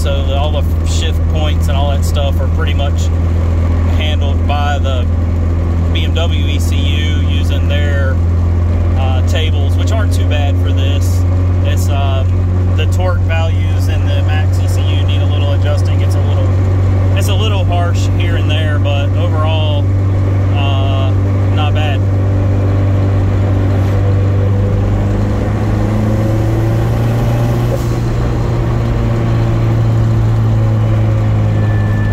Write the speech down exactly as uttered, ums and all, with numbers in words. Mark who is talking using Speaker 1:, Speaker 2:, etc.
Speaker 1: so the, all the shift points and all that stuff are pretty much handled by the B M W E C U using their uh, tables, which aren't too bad for this. It's um, the torque values in the Maxxecu need a little adjusting. It's a little, it's a little harsh here and there, but overall